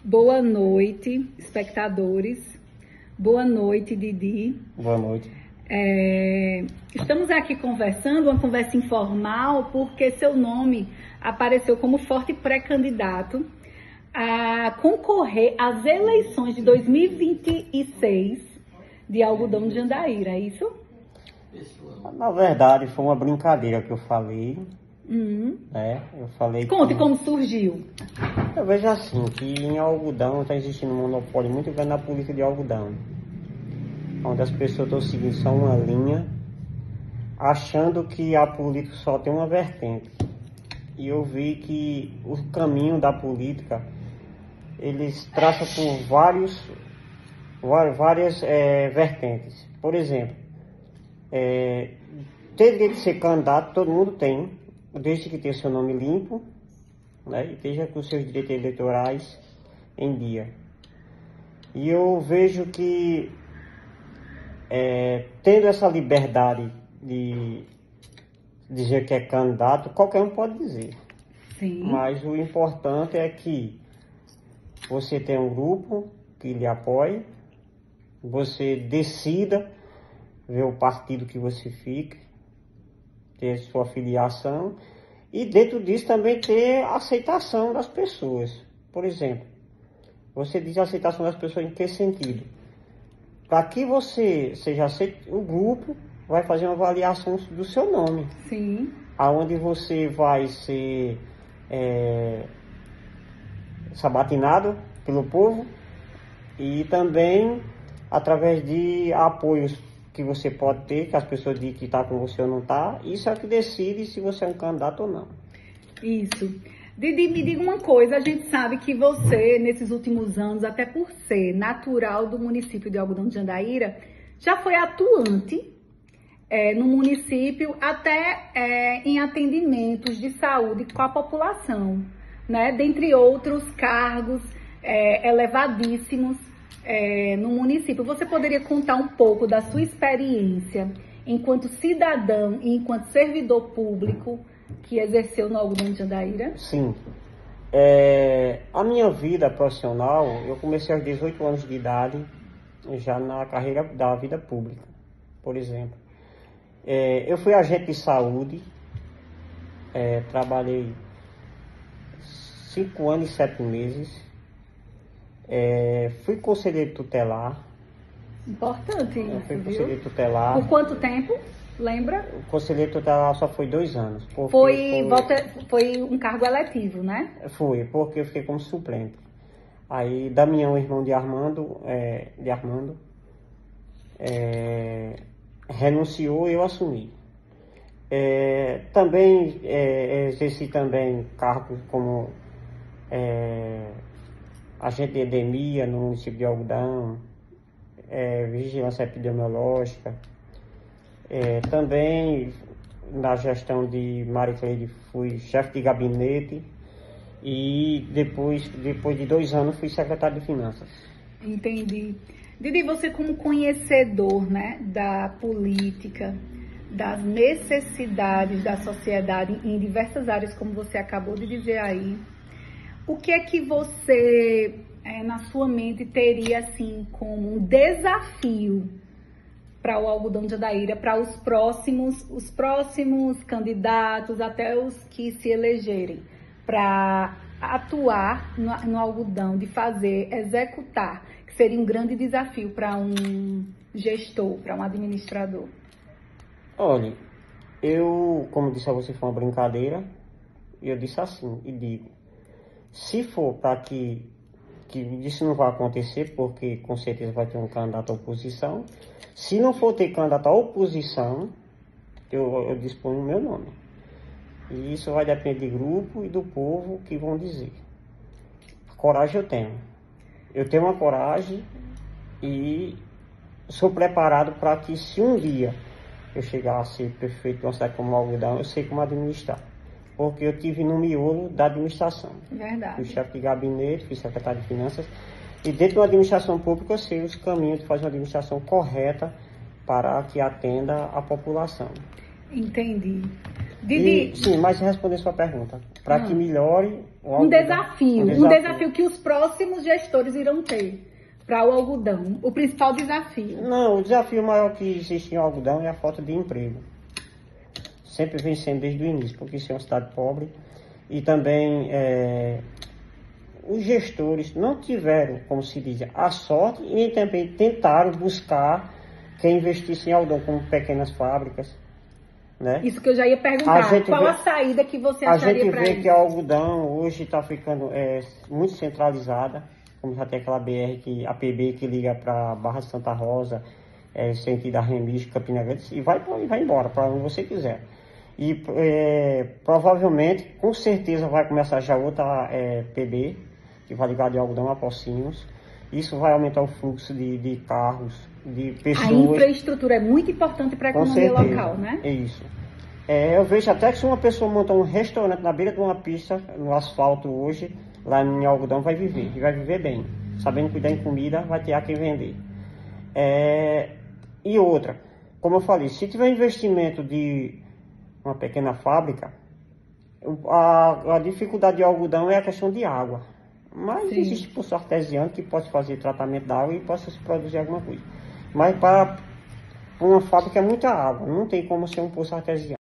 Boa noite, espectadores. Boa noite, Didi. Boa noite. Estamos aqui conversando, uma conversa informal, porque seu nome apareceu como forte pré-candidato a concorrer às eleições de 2026 de Algodão de Jandaíra, é isso? Na verdade, foi uma brincadeira que eu falei. Né? Eu falei. Conte como surgiu. Eu vejo assim, que em algodão está existindo um monopólio muito grande na política de algodão, onde as pessoas estão seguindo só uma linha, achando que a política só tem uma vertente. E eu vi que o caminho da política, eles traçam por várias vertentes. Por exemplo, teria que ser candidato, todo mundo tem, desde que tenha seu nome limpo, né, e esteja com seus direitos eleitorais em dia. E eu vejo que, tendo essa liberdade de dizer que é candidato, qualquer um pode dizer. Sim. Mas o importante é que você tenha um grupo que lhe apoie, você decida ver o partido que você fica, ter sua filiação, e dentro disso também ter a aceitação das pessoas. Por exemplo, você diz a aceitação das pessoas em que sentido? Para que você seja aceito, o grupo vai fazer uma avaliação do seu nome. Sim. Aonde você vai ser sabatinado pelo povo, e também através de apoios que você pode ter, que as pessoas dizem que está com você ou não está. Isso é o que decide se você é um candidato ou não. Isso. Didi, me diga uma coisa, a gente sabe que você, nesses últimos anos, até por ser natural do município de Algodão de Jandaíra, já foi atuante no município, até em atendimentos de saúde com a população, né? Dentre outros cargos elevadíssimos no município. Você poderia contar um pouco da sua experiência enquanto cidadão e enquanto servidor público que exerceu no Algodão de Jandaíra? Sim. A minha vida profissional, eu comecei aos 18 anos de idade, já na carreira da vida pública. Por exemplo, eu fui agente de saúde, trabalhei 5 anos e 7 meses, fui conselheiro tutelar. Importante isso, Fui viu? conselheiro tutelar. Por quanto tempo? Lembra? O conselheiro tutelar só foi 2 anos. Foi um cargo eletivo, né? Foi, porque eu fiquei como suplente. Aí Damião, irmão de Armando, renunciou e eu assumi. Também exerci também cargos como agente de endemia no município de Algodão, vigilância epidemiológica. Também na gestão de Maria Cleide fui chefe de gabinete, e depois de 2 anos fui secretário de finanças. Entendi. Didi, você como conhecedor, né, da política, das necessidades da sociedade em diversas áreas, como você acabou de dizer aí, o que é que você, na sua mente, teria assim como um desafio para o Algodão de Jandaíra, para os próximos candidatos, até os que se elegerem, para atuar no algodão, de executar, que seria um grande desafio para um gestor, para um administrador? Olha, eu, como disse a você, foi uma brincadeira, e eu disse assim, e digo, se for para que isso não vai acontecer, porque com certeza vai ter um candidato à oposição. Se não for ter candidato à oposição, eu disponho o meu nome. E isso vai depender de grupo e do povo que vão dizer. Coragem eu tenho. Eu tenho uma coragem e sou preparado para que, se um dia eu chegar a ser prefeito de uma cidade como Algodão, eu sei como administrar. Porque eu tive no miolo da administração. Verdade. Fui chefe de gabinete, fui secretário de finanças. E dentro da administração pública eu sei os caminhos de fazer uma administração correta para que atenda a população. Entendi. Didi, Sim, mas responder sua pergunta. Para que melhore o um algodão. desafio que os próximos gestores irão ter para o algodão. O principal desafio. Não, o desafio maior que existe em algodão é a falta de emprego. Sempre vem sendo desde o início, porque isso é uma cidade pobre. E também os gestores não tiveram, como se diz, a sorte e nem também tentaram buscar quem investisse em algodão, como pequenas fábricas. Né? Isso que eu já ia perguntar. Qual a saída que você acharia para isso? A gente vê que a algodão hoje está ficando muito centralizada, como já tem aquela BR, a PB que liga para Barra de Santa Rosa, sentido Arremis, Campina Grande, e vai embora, para onde você quiser. E provavelmente, com certeza, vai começar já outra PB, que vai ligar de algodão a Pocinhos. Isso vai aumentar o fluxo de carros, de pessoas. A infraestrutura é muito importante para a economia local, né? É isso. Eu vejo até que se uma pessoa montar um restaurante na beira de uma pista, no asfalto hoje, lá em algodão, vai viver. E vai viver bem. Sabendo cuidar em comida, vai ter a quem vender. E outra, como eu falei, se tiver investimento de uma pequena fábrica, a dificuldade de algodão é a questão de água. Mas Sim. existe poço artesiano que pode fazer tratamento da água e possa se produzir alguma coisa. Mas para uma fábrica é muita água, não tem como ser um poço artesiano.